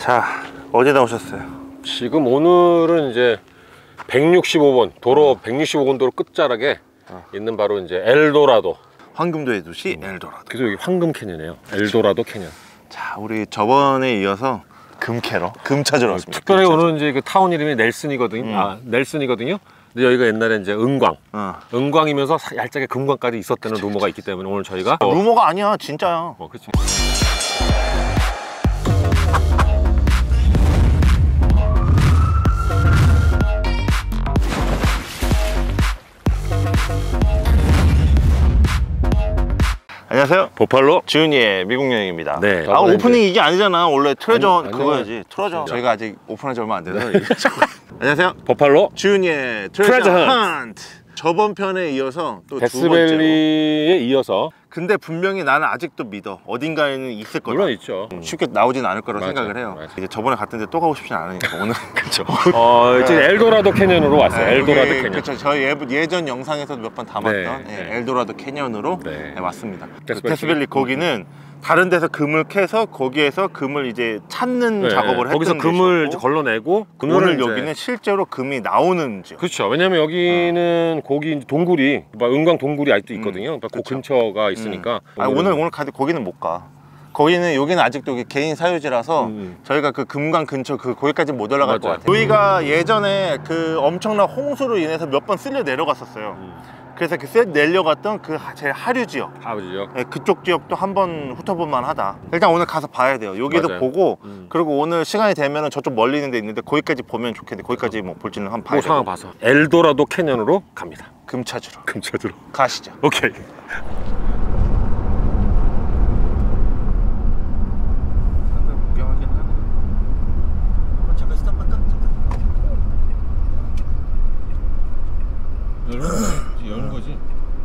자, 어디 나오셨어요? 지금 오늘은 이제 165번 도로 165번 도로 끝자락에 있는 바로 이제 엘도라도, 황금도의 도시 엘도라도. 그래서 여기 황금 캐년이에요. 엘도라도 캐년. 자, 우리 저번에 이어서 금 캐러, 금 찾으러 왔습니다. 특별히 오늘 이제 그 타운 이름이 넬슨이거든요. 넬슨이거든요. 근데 여기가 옛날에 이제 은광, 은광이면서 얄짝에 금광까지 있었다는 루머가 있기 때문에 오늘 저희가 루머가 아니야, 진짜야. 그렇지. 안녕하세요. 보팔로 지훈이의 미국 여행입니다. 네. 아, 오프닝 이게 아니잖아. 원래 트레저 아니, 그거야지. 트레저. 저희가 아직 오픈한 지 얼마 안 돼서. 안녕하세요. 보팔로 지훈이의 트레저 헌트. 저번 편에 이어서 또 두 번째로. 데스밸리에 이어서. 근데 분명히 나는 아직도 믿어. 어딘가에는 있을 거다. 물론 있죠. 쉽게 나오진 않을 거라고 맞아, 생각을 해요. 맞아. 이제 저번에 갔던데 또 가고 싶진 않으니까 오늘. 그렇죠. 이제 엘도라도 캐년으로 왔어요. 엘도라도 캐년. 그렇죠. 저희 예전 영상에서도 몇 번 담았던 네. 엘도라도 캐년으로 네. 왔습니다. 데스밸리. 데스밸리 거기는 다른 데서 금을 캐서 거기에서 금을 이제 찾는 작업을 했던 거기서 금을 이제 걸러내고 오늘 여기는 실제로 금이 나오는 지역. 그렇죠. 왜냐면 여기는 거기 동굴이 은광 동굴이 아직도 있거든요. 그 근처가 있으니까. 오늘 가도 거기는 못 가. 여기는 아직도 개인 사유지라서 저희가 그 금강 근처 거기까지 못 올라갈 것 같아요. 저희가 예전에 그 엄청난 홍수로 인해서 몇 번 쓸려 내려갔었어요. 그래서 내려갔던 제 하류 지역, 네, 그쪽 지역도 한번 훑어볼만 하다. 일단 오늘 가서 봐야 돼요. 여기도 맞아요. 보고 그리고 오늘 시간이 되면 저쪽 멀리 있는 데 있는데 거기까지 보면 좋겠는데 거기까지 뭐 볼지는 한번 봐야 돼요. 상황 봐서 엘도라도 캐년으로 갑니다. 금 찾으러 가시죠. 오케이. 여는 거지.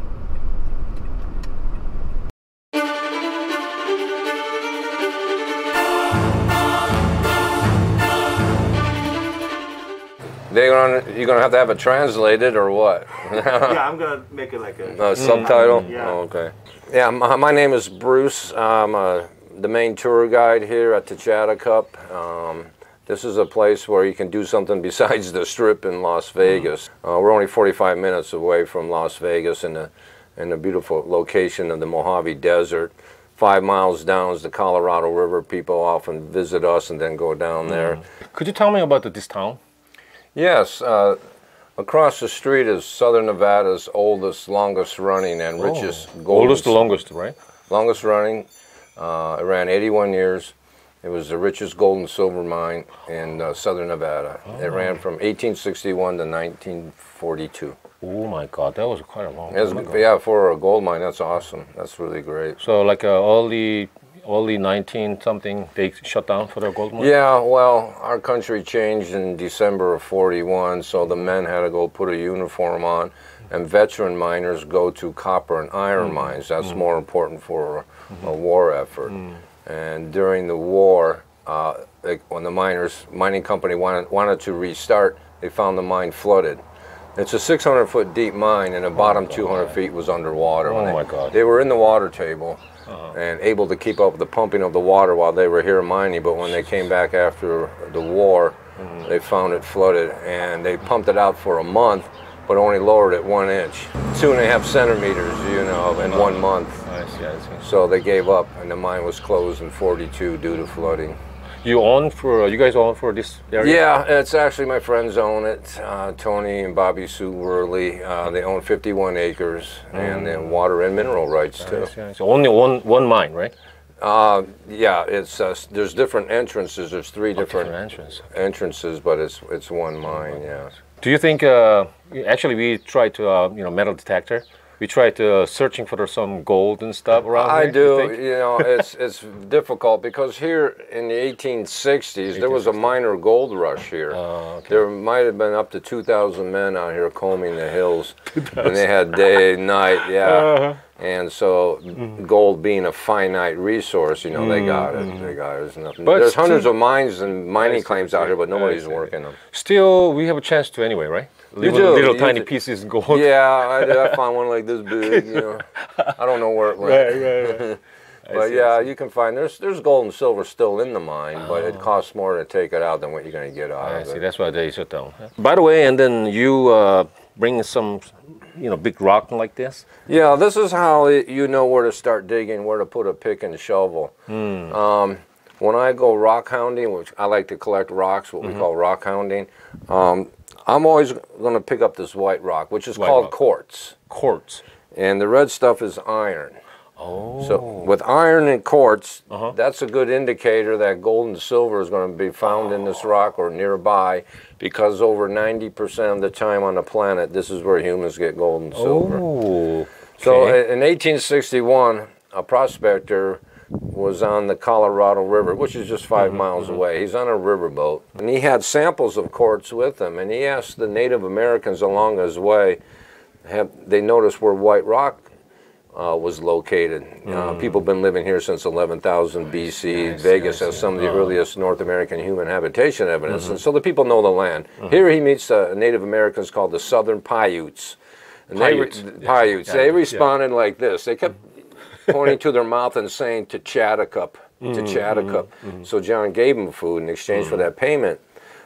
You're gonna have to have it translated or what? Yeah, I'm gonna make it like a subtitle. Yeah. Oh, okay. Yeah, my name is Bruce. I'm the main tour guide here at Tchata Cup. This is a place where you can do something besides the Strip in Las Vegas. We're only 45 minutes away from Las Vegas in the beautiful location of the Mojave Desert. 5 miles down is the Colorado River. People often visit us and then go down there. Could you tell me about this town? Yes. Across the street is Southern Nevada's oldest, longest running and richest gold. Oldest, longest, right? Longest running. It ran 81 years. It was the richest gold and silver mine in Southern Nevada. It ran from 1861 to 1942. Oh my God, that was quite a long time ago. Yeah, for a gold mine, that's awesome. That's really great. So like early 19-something, they shut down for their gold mine? Yeah, well, our country changed in December of 41, so the men had to go put a uniform on, and veteran miners go to copper and iron mines. That's more important for a war effort. And during the war, when the mining company wanted to restart, they found the mine flooded. It's a 600-foot deep mine, and the bottom 200 feet was underwater. Oh my God. They were in the water table and able to keep up with the pumping of the water while they were here mining, but when they came back after the war, they found it flooded, and they pumped it out for a month, but only lowered it 1 inch. 2.5 centimeters, in 1 month. I see. So they gave up, and the mine was closed in 42 due to flooding. You guys own for this area? Yeah, it's actually my friends own it. Tony and Bobby Sue Worley. They own 51 acres and then water and mineral rights too. I see. Only one mine, right? Yeah, it's there's different entrances. There's 3 different entrances, but it's one mine. Yeah. Do you think? Actually, we tried to metal detector. We tried to searching for some gold and stuff around here. I do. It's difficult because here in the 1860s there was a minor gold rush here. Okay. There might have been up to 2,000 men out here combing the hills, and they had day and night. Yeah. And so gold being a finite resource, they got it. They got it. There's nothing. But there's hundreds of mines and mining claims out here, but nobody's working them. Still, we have a chance to anyway, right? Little tiny pieces of gold. Yeah, I found one like this big. I don't know where it went. Right. But yeah, you can find there's gold and silver still in the mine, but it costs more to take it out than what you're going to get out I of see. it. That's why they shut down. By the way, and then you bring some, big rock like this. Yeah, this is how you know where to start digging, where to put a pick and shovel. When I go rock hounding, which I like to collect rocks, what we call rock hounding, I'm always going to pick up this white rock, which is called quartz. Quartz. And the red stuff is iron. Oh. So with iron and quartz, that's a good indicator that gold and silver is going to be found in this rock or nearby, because over 90% of the time on the planet, this is where humans get gold and silver. Oh. Okay. So in 1861, a prospector was on the Colorado River, which is just 5 miles away. He's on a riverboat, and he had samples of quartz with him, and he asked the Native Americans along his way, they noticed where White Rock was located. People have been living here since 11,000 BC. Vegas has some of the earliest North American human habitation evidence, and so the people know the land. Here he meets Native Americans called the Southern Paiutes. And Paiutes. They responded like this. They kept pointing to their mouth and saying Tchatacup, Tchatacup. So John gave him food in exchange for that payment.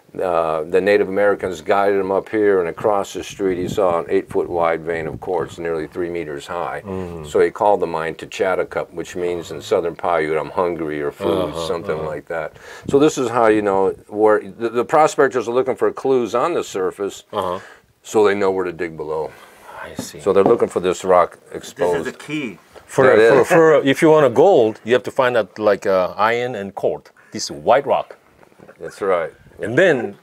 The Native Americans guided him up here, and across the street he saw an 8-foot wide vein of quartz, nearly 3 meters high. So he called the mine Tchatacup, which means in Southern Paiute, I'm hungry, or food, something like that. So this is how you know where the prospectors are looking for clues on the surface, so they know where to dig below. I see. So they're looking for this rock exposed. This is the key. For if you want a gold, you have to find out like iron and quartz. This white rock. That's right. And then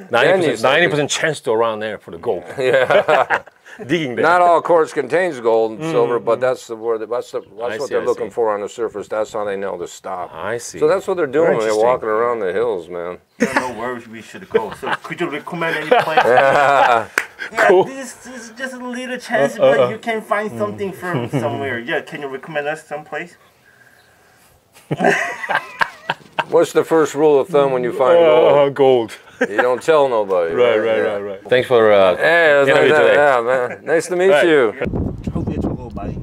90% chance to around there for the gold. Yeah. Digging there. Not all quartz contains gold and silver, but that's what they're looking for on the surface. That's how they know to stop. I see. So that's what they're doing when they're walking around the hills, man. I don't know where we should go. So could you recommend any place? Yeah, Cool. this is just a little chance, but you can find something from somewhere. Yeah, can you recommend us someplace? What's the first rule of thumb when you find gold? Gold. You don't tell nobody. Right. Thanks for Hey, interview today. yeah, man. Nice to meet you. 저기에 저거 많이.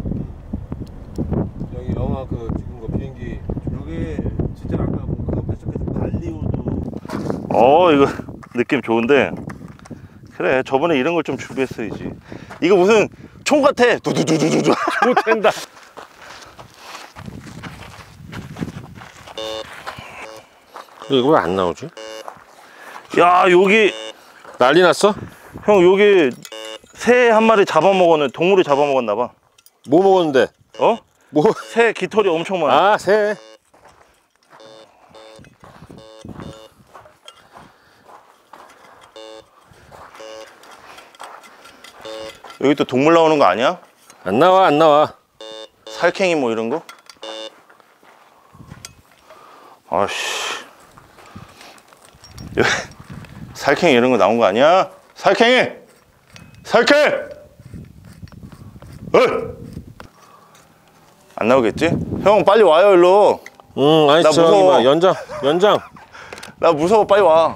여기 영화 찍은 거 비행기. 여기 진짜 아까 그 옆에 저기서 발리우드. 이거 느낌 좋은데. 그래, 저번에 이런 걸 좀 준비했어야지. 이거 무슨 총 같아. 두두두두두. 못한다. 이거 왜 안 나오지? 야, 여기 난리 났어? 형 여기 새 한 마리 잡아먹었네. 동물이 잡아먹었나 봐. 뭐 먹었는데? 뭐? 새 깃털이 엄청 많아. 아, 새. 여기 또 동물 나오는 거 아니야? 안 나와. 살쾡이 뭐 이런 거? 아씨. 살쾡이 이런 거 나온 거 아니야? 살쾡이! 안 나오겠지? 형 빨리 와요 일로. 아니 나 무서워. 뭐, 연장. 나 무서워, 빨리 와.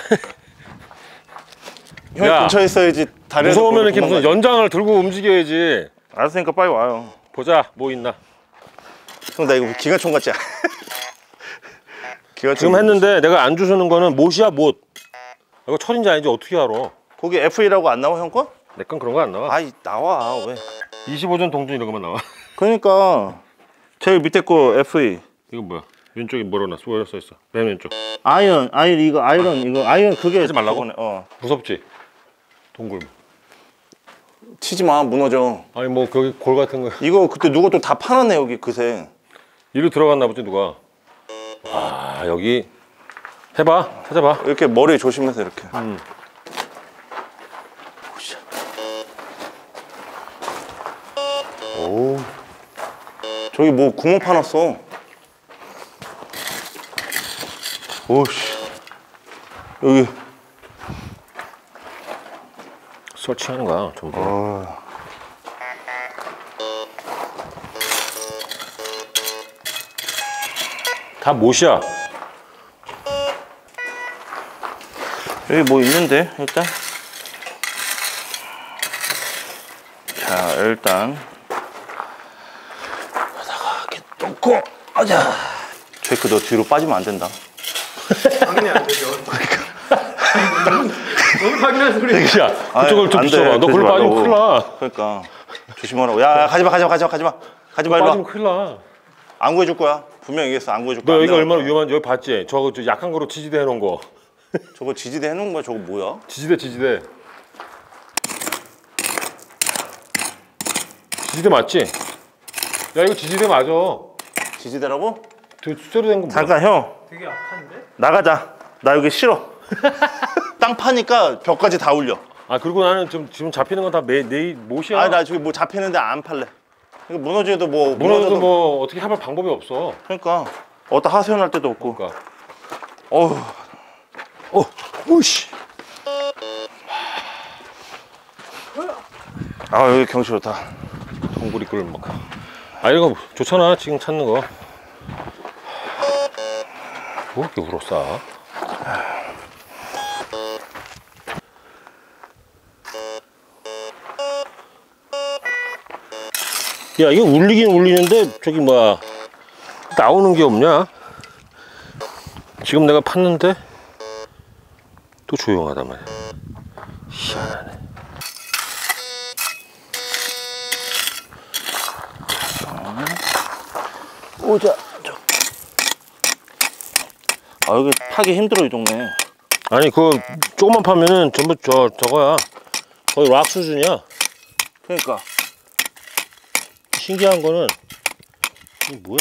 형 야, 근처에 있어야지. 무서우면 이렇게 무슨 연장을 들고 움직여야지. 알았으니까 빨리 와요. 보자, 뭐 있나. 형 나 이거 기관총 같지? 기관총 지금 했는데 내가 안 주시는 거는 못이야, 못. 이거 철인지 아닌지 어떻게 알아? 거기 FE라고 안 나와, 형 거? 내 건 그런 거 안 나와. 아이, 나와, 왜? 25전 동전 이런 것만 나와. 그러니까 제일 밑에 거 FE. 이거 뭐야? 왼쪽에 뭐로 써 있어? 맨 왼쪽. 아이언 이거 아이언 그게 하지 말라고? 저거네. 무섭지? 동굴. 치지 마, 무너져. 아니 뭐 거기 골 같은 거. 이거 그때 누가 또 다 팔았네, 여기 그새. 이리로 들어갔나 보지 누가. 아 여기 해봐, 찾아봐. 이렇게 머리 조심해서 이렇게. 오. 저기 뭐 구멍 파놨어. 오씨. 여기. 설치하는 거야 전부. 다 못이야. 여기 뭐 있는데 일단. 자, 일단 여기다가 이렇게 똥 고! 아자. 제이크 너 뒤로 빠지면 안 된다. 당연히 안 되죠. 너무 당연한 소리. 야, 그쪽을 좀 비춰봐. 너 그걸 빠지면 큰일 나. 그러니까 조심하라고. 야, 가지마. 가지마 일로 와. 빠지면 큰일 나. 안 구해줄 거야. 분명 얘기했어. 안 구해줄 거야. 너 여기가 얼마나 위험한지 여기 봤지? 저거 저 약한 거로 지지대 해놓은 거. 저거 지지대 해놓은 거야. 저거 뭐야? 지지대. 지지대 맞지? 야 이거 지지대 맞아. 지지대라고? 되게 숫자로 된 거 뭐야? 잠깐 형. 되게 약한데? 나가자. 나 여기 싫어. 땅 파니까 벽까지 다 울려. 아 그리고 나는 지금 잡히는 건 다 내 못이야. 아, 나 저기 뭐 잡히는데 안 팔래. 이거 무너져도 뭐 무너져도 뭐 어떻게 해볼 방법이 없어. 그러니까 어디다 하소연할 데도 없고. 그러니까. 오씨. 아, 여기 경치 좋다. 동굴이 끓을 막. 아 이거 좋잖아 지금 찾는 거. 뭐 이렇게 울었어? 야 이거 울리긴 울리는데 저기 뭐야 나오는 게 없냐? 지금 내가 팠는데 또 조용하단 말이야. 희한하네. 오자. 아, 여기 파기 힘들어 이 동네. 아니 그 조금만 파면은 전부 저거야. 거의 락 수준이야. 그러니까. 신기한 거는 이게 뭐야?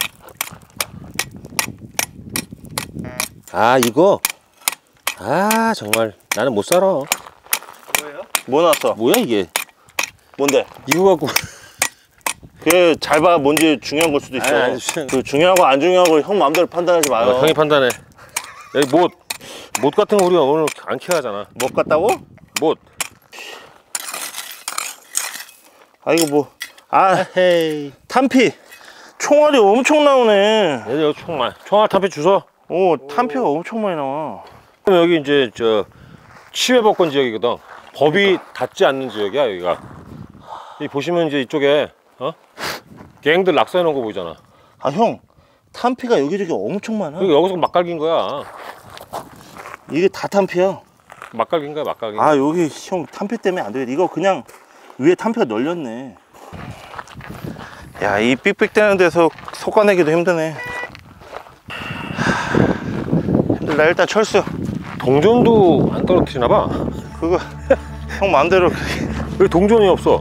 아 이거 정말 나는 못 살아. 뭐예요? 뭐 나왔어? 뭐야 이게? 뭔데? 이거 갖고 그게 잘 봐. 뭔지 중요한 걸 수도 있어. 아니, 그 중요하고 안 중요하고 형 마음대로 판단하지 마요. 형이 판단해. 여기 못 같은 거 우리가 오늘 안 캐하잖아. 못 갔다고? 못. 아, 이거 뭐. 아, 헤이. 탄피. 총알이 엄청 나오네. 얘들 여기 총알 탑에 주소. 오, 탄피가 엄청 많이 나와. 그럼 여기 이제 저 치외법권 지역이거든. 법이 닿지 않는 지역이야 여기가. 이 보시면 이제 이쪽에 갱들 낙서해 놓은 거 보이잖아. 아, 형. 탄피가 여기저기 엄청 많아. 그리고 여기서 막 갈긴 거야. 이게 다 탄피야. 막 갈긴 거야 막 갈긴. 아, 여기 형 탄피 때문에 안 되겠다. 이거 그냥 위에 탄피가 널렸네. 야, 이 삑삑대는 데서 솎아내기도 힘드네. 힘들다. 일단 철수. 동전도 안 떨어뜨리나 봐. 그거 형 마음대로. 왜 동전이 없어?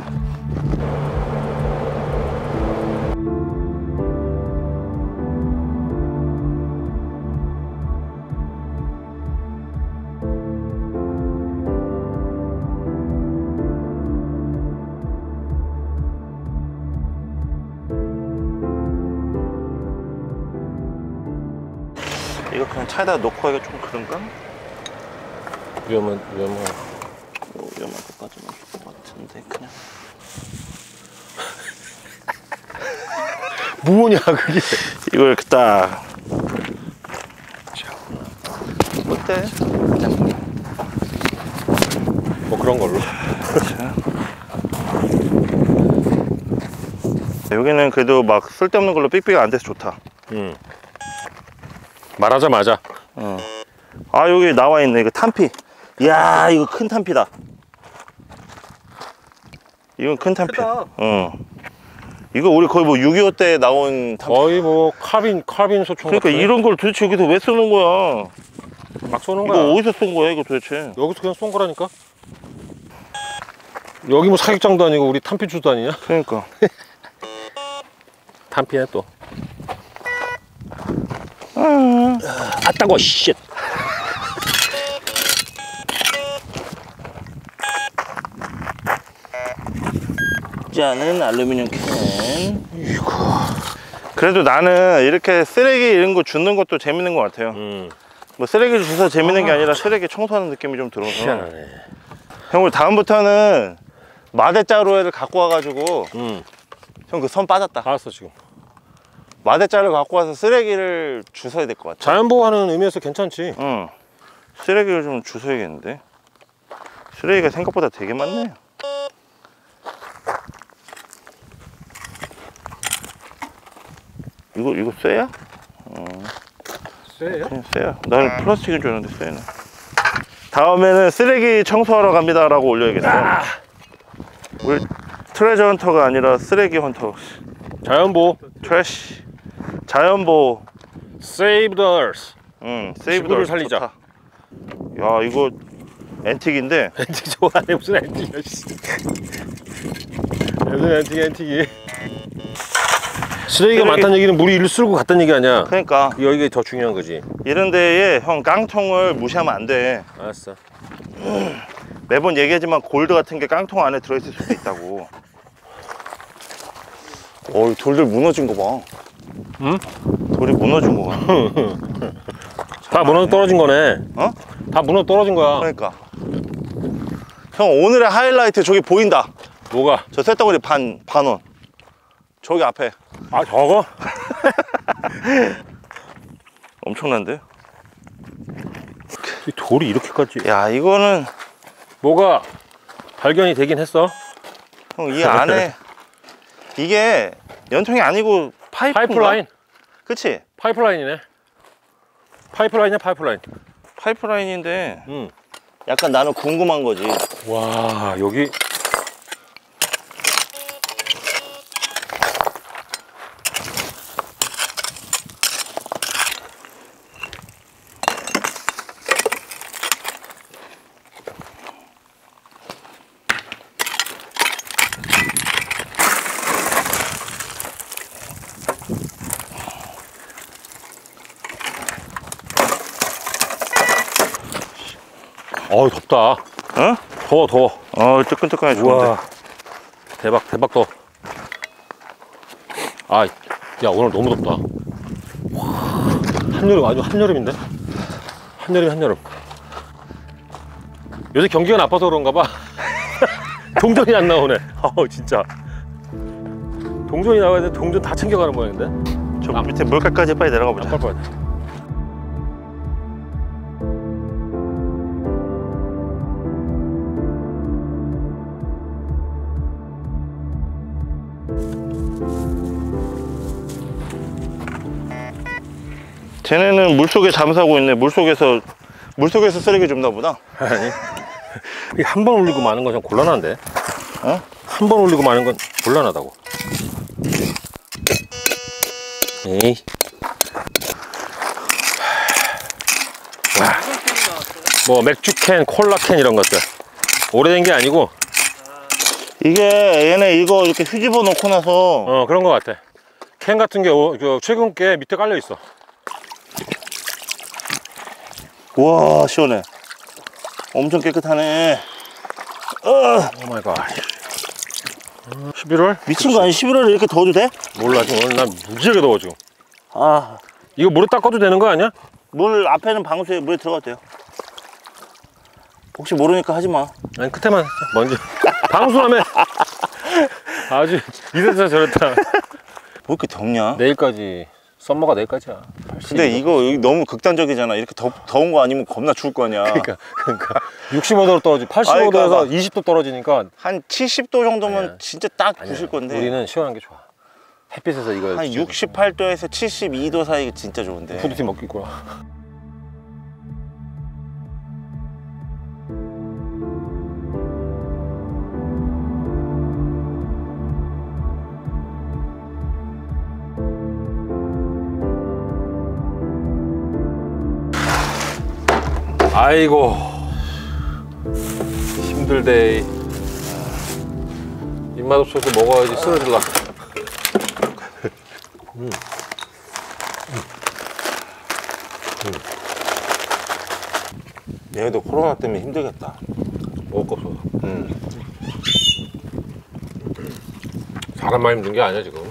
이거 그냥 차에다 놓고 하기가 좀 그런가? 위험한. 위험한 것까지는 줄 것 같은데 그냥. 뭐냐 그게? 이걸 이렇게 딱. 어때? 뭐 그런 걸로. 여기는 그래도 막 쓸데없는 걸로 삑삑이 안 돼서 좋다. 말하자마자. 아, 여기 나와 있네. 이거 탄피. 이야, 이거 큰 탄피다. 이건 큰 탄피. 크다. 이거 우리 거의 뭐 6.25 때 나온 탄피. 거의 뭐 카빈 소총. 그러니까 같은. 이런 걸 도대체 여기서 왜 쏘는 거야? 막 쏘는 이거 거야. 어디서 쏜 거야, 이거 도대체? 여기서 그냥 쏜 거라니까. 여기 뭐 사격장도 아니고 우리 탄피주도 아니냐? 그러니까. 탄피야 또. 아 따고 쉣. 짜는 알루미늄 캔. 그래도 나는 이렇게 쓰레기 이런 거 줍는 것도 재밌는 것 같아요. 뭐 쓰레기를 주워서 재밌는 게 아니라 쓰레기 청소하는 느낌이 좀 들어서. 희한하네. 형, 우리 다음부터는 마대자루를 갖고 와가지고 형 그 선 빠졌다. 알았어 지금. 마대자루 갖고 와서 쓰레기를 주워야 될 것 같아. 자연보호하는 의미에서 괜찮지. 응. 쓰레기를 좀 주워야겠는데. 쓰레기가 생각보다 되게 많네. 이거 쇠야? 쎄요? 그냥 쇠야. 나는 플라스틱인 줄 알았는데 쇠네. 다음에는 쓰레기 청소하러 갑니다 라고 올려야겠어. 우리 트레저 헌터가 아니라 쓰레기 헌터. 자연보. 트래쉬. 자연보. Save the Earth. 세이브 지구를 살리자. 야, 이거 앤틱인데. 앤틱 좋아하네. 무슨 앤틱이야. 무슨 앤틱이. 쓰레기가 많다는 얘기는 물이 일로 쓸고 갔다는 얘기 아니야. 그러니까 여기가 더 중요한 거지. 이런 데에 형 깡통을 무시하면 안 돼. 알았어. 매번 얘기하지만 골드 같은 게 깡통 안에 들어있을 수도 있다고. 이 돌들 무너진 거 봐. 응? 돌이 무너진 거 봐. 다 무너져 떨어진 거네. 어? 다 무너져 떨어진 거야. 그러니까. 형 오늘의 하이라이트 저기 보인다. 뭐가? 저 쇳덩어리 반원. 저기 앞에. 아 저거? 엄청난데? 이 돌이 이렇게까지. 야, 이거는 뭐가 발견이 되긴 했어. 형 이 안에 이게 연통이 아니고 파이프라인. 그치? 파이프라인이네. 파이프라인이야 파이프라인. 파이프라인인데 응. 약간 나는 궁금한 거지. 와 여기. 어우 덥다. 어? 더워. 뜨끈뜨끈해 좋은데. 우와 대박 더워. 아, 야 오늘 너무 덥다. 와, 한여름 아주 한여름인데? 한여름. 요새 경기가 나빠서 그런가 봐. 동전이 안 나오네. 진짜. 동전이 나와야 돼. 동전 다 챙겨가는 모양인데? 저 밑에 물가까지 빨리 내려가 보자. 빨리. 쟤네는 물속에 잠수하고 있네. 물속에서 쓰레기 줍나 보다. 아니. 한 번 올리고 마는 건 좀 곤란한데? 어? 한 번 올리고 마는 건 곤란하다고. 에이. 뭐 맥주캔, 콜라캔 이런 것들. 오래된 게 아니고. 이게 얘네 이거 이렇게 휘집어 놓고 나서 그런 거 같아. 캔 같은 게 최근 게 밑에 깔려 있어. 우와 시원해. 엄청 깨끗하네. 오 마이 갓. 11월? 미친 거 아니야? 11월에 이렇게 더워도 돼? 몰라 지금 오늘 난 무지하게 더워 지금. 아, 이거 물에 닦아도 되는 거 아니야? 물 앞에는 방수에 물에 들어가도 돼요. 혹시 모르니까 하지 마. 아니 끝에만 먼저. 방수하면 아주 이랬다 저랬다. 뭐 이렇게 덥냐? 내일까지. 썸머가 내일까지야. 근데 이거 여기 너무 극단적이잖아. 이렇게 더운 거 아니면 겁나 추울 거 아니야. 그러니까 65도로 떨어지. 85도에서 그러니까 20도 떨어지니까. 한 70도 정도면 아니야. 진짜 딱 부실 건데. 우리는 시원한 게 좋아. 햇빛에서 이거. 한 68도에서 72도 사이 진짜 좋은데. 후드티 먹겠구나. 아이고 힘들대. 입맛 없어서 먹어야지 쓰러질라. 얘도 코로나 때문에 힘들겠다. 먹을 거 없어. 사람만 힘든 게 아니야 지금.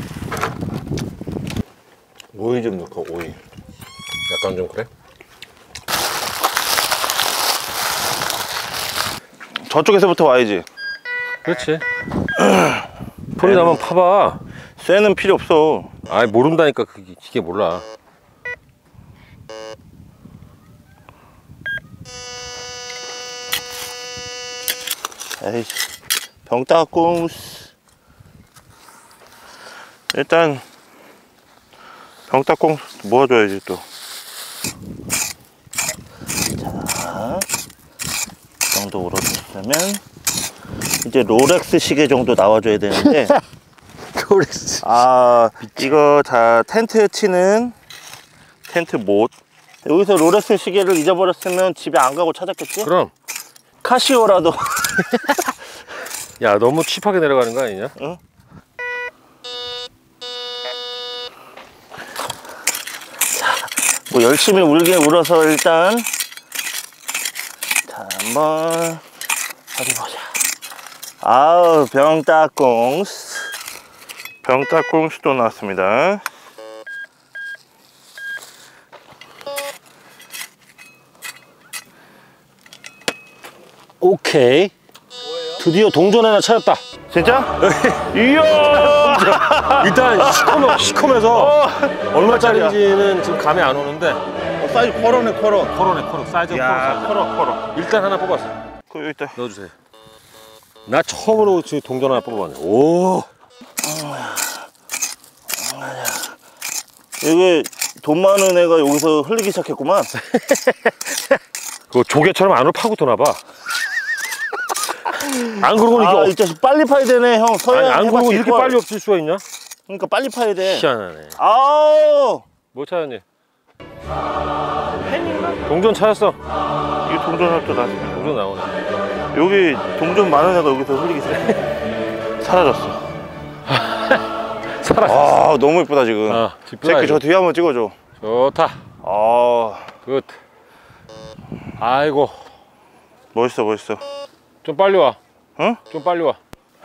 오이 좀 넣고 오이. 약간 좀 그래? 저쪽에서부터 와야지. 그렇지. 풀이 나면 파봐. 쇠는 필요 없어. 아이 모른다니까 그게 몰라. 에이씨, 병 닦고 일단 병따콩 모아줘야지 또. 자, 이 정도 오르면 이제 롤렉스 시계 정도 나와줘야 되는데. 롤렉스. 아, 이거 자 텐트 치는 텐트 못. 여기서 롤렉스 시계를 잊어버렸으면 집에 안 가고 찾았겠지? 그럼. 카시오라도. 야, 너무 칩하게 내려가는 거 아니냐? 응? 뭐 열심히 울긴 울어서 일단 자 한번 어디 보자. 아우 병따콩스도 나왔습니다. 오케이. 드디어 동전 하나 찾았다. 진짜? 이야. 일단 시커면서 얼마짜리인지는 지금 감이 안 오는데. 사이즈 커러네 커러. 커러네. 사이즈 야 커러. 커러. 일단 하나 뽑았어. 그 여기 있다. 넣어주세요. 나 처음으로 지금 동전 하나 뽑아봤네. 오. 이게 돈 많은 애가 여기서 흘리기 시작했구만. 그거 조개처럼 안으로 파고 도나 봐. 안 그러고 아, 이게 이 자식 빨리 파야 되네, 형. 서해안 안 그러고 해봤지, 이렇게 이걸. 빨리 없을 수가 있냐? 그러니까 빨리 파야 돼. 희한하네. 아우. 뭐 찾았니? 동전 찾았어. 이게 동전을 또 나왔어. 동전 나오네. 여기 동전 많은 애가 여기서 흘리기 시작해. 사라졌어. 살았어. 아, 너무 예쁘다 지금. 아, 새끼 저 뒤에 한번 찍어줘. 좋다. 아, 굿. 아이고. 멋있어, 멋있어. 좀 빨리 와. 응? 좀 빨리 와.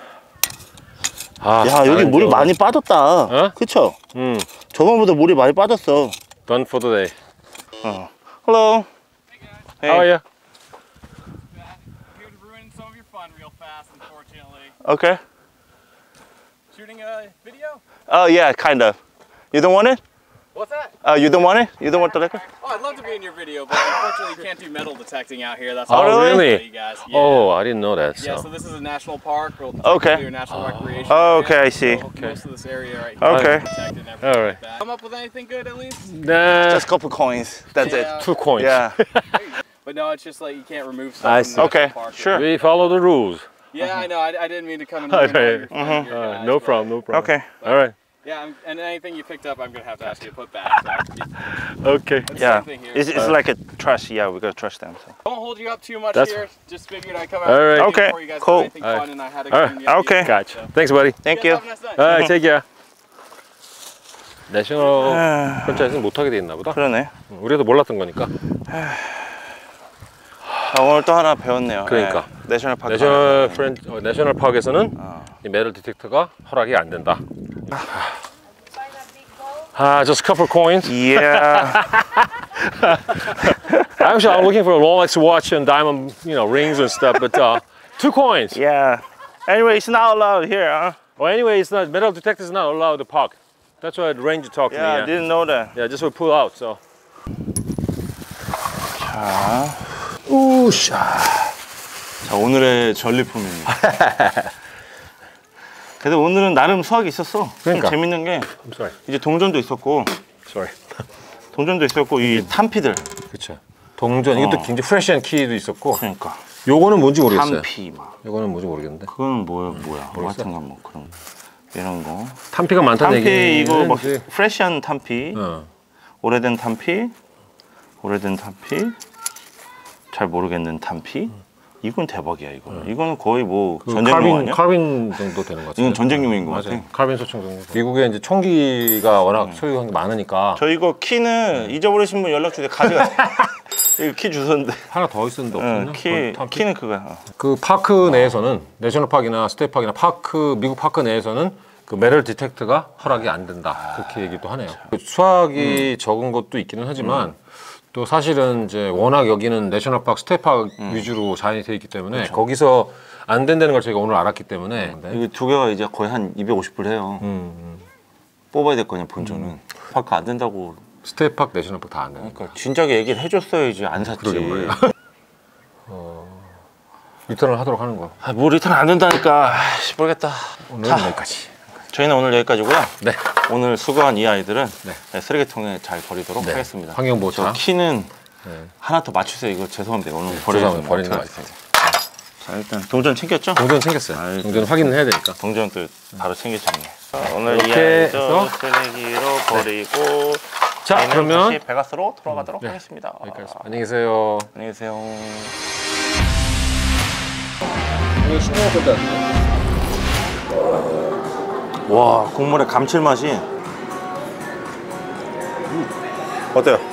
아, 야, 여기 물이 많이 빠졌다. 어? 그쵸? 저번보다 물이 많이 빠졌어. Done for the day. 어. Hello. Hey. How are you? Here to ruin some of your fun real fast, unfortunately. Okay. Shooting a video? Oh yeah, kind of. You don't want it? What's that? You don't want it? You don't want the liquor? Oh, I'd love to be in your video, but unfortunately you can't do metal detecting out here. That's Oh, all I can really? tell you guys. Yeah. Oh, I didn't know that. Yeah, So. so this is a national park, or Okay. technically a national recreation Oh, area. okay, I see. So most of this area right Okay. here is protected and everything All right. like that. Come up with anything good at least? Nah, Just a couple coins. That's Yeah. 2 coins. it. Yeah. But no, it's just like you can't remove I stuff see. from the Okay, national park. sure. We follow the rules. Yeah, I know. I didn't mean to come and Okay. ruin all your fun here, guys, No but- problem, no problem. Okay. All right. Yeah, and anything you picked up, I'm gonna have to ask you to put back. So Okay. it's Yeah. the same thing here. It's like a trash. Yeah, we gotta trash them. So. Don't hold you up too much That's- here. Just figured I'd come out All right. Okay, before you guys cool. did anything All right. fun, and I had to All come right. and get Okay. you. Gotcha. So, Thanks, buddy. Thank you you. guys have a nice night. All right, take care. 내셔널 프랜차이즈는 못하게 돼 있나 보다. 그러네. 우리도 몰랐던 거니까. 아, 오늘 또 하나 배웠네요. 그러니까. 네. 내셔널 파크. 내셔널 파크에서는 이 메tal 디텍터가 허락이 안 된다. Just a couple of coins. Yeah. Actually, I'm looking for a Rolex watch and diamond, rings and stuff, but 2 coins. Yeah. Anyway, it's not allowed here, huh? Well, anyway, it's not metal detector is not allowed to park. That's why the ranger talked to Yeah, I me. didn't know that. Yeah, just will pull out. So. 자, 우샤. 자, 오늘의 전리품입니다. 그래도 오늘은 나름 수학이 있었어. 그러니까. 재밌는 게 I'm sorry. 이제 동전도 있었고, Sorry. 이 탄피들. 그렇죠. 동전 이것도 굉장히 프레시한 키도 있었고. 그러니까 요거는 뭔지 모르겠어요. 탄피 막. 요거는 뭔지 모르겠는데. 그건 뭐야? 같은 건 뭐 그런 이런 거. 탄피가 많다는 탄피 얘기. 이거 막 프레시한 탄피, 어. 오래된 탄피, 잘 모르겠는 탄피. 이건 대박이야 이거. 이거는 거의 뭐 전쟁용 아니야? 칼빈 정도 되는 것 같아요. 이건 전쟁용인 것 맞아요. 같아. 칼빈 소총 정도. 미국에 이제 총기가 워낙 소유한 게 많으니까 저 이거 키는 잊어버리신 분 연락 주세요. 가져가세요. 이거 키 주소인데. 하나 더 있었는데 없었나? 키는 그거야. 그 파크 내에서는 내셔널 파크나 스테이트 파크나 미국 파크 내에서는 그 메럴 디텍터가 허락이 안 된다. 그렇게 얘기도 하네요. 수학이 적은 것도 있기는 하지만 또 사실은 이제 워낙 여기는 내셔널 파크, 스테이트 파크 위주로 자연이 돼 있기 때문에 거기서 안 된다는 걸 저희가 오늘 알았기 때문에 이거 두 개가 이제 거의 한 250불 해요. 뽑아야 될 거냐 본전은. 파크 안 된다고. 스테이트 파크, 내셔널 파크 다 안 되니까. 그러니까 진작에 얘기를 해줬어야지 안 샀지. 그러게 말이야. 리턴을 하도록 하는 거. 뭐 리턴 안 된다니까. 모르겠다. 오늘은 여기까지. 저희는 오늘 여기까지고요. 네. 오늘 수거한 이 아이들은 네. 쓰레기통에 잘 버리도록 네. 하겠습니다. 환경 보호차. 저 키는 네. 하나 더 맞추세요. 이거 죄송합니다. 오늘 버리는 버리는 거 거 있습니다. 자, 일단 동전 챙겼죠? 동전 챙겼어요. 아이고. 동전 확인을 해야 되니까. 동전 또 바로 챙기셨네. 오늘 이 이렇게 아이도 해서 쓰레기로 버리고 자, 저희는 그러면 다시 베가스로 돌아가도록 네. 하겠습니다. 여기까지. 안녕히 계세요. 안녕히 계세요. 이거 신경 쓸 와, 국물의 감칠맛이 어때요?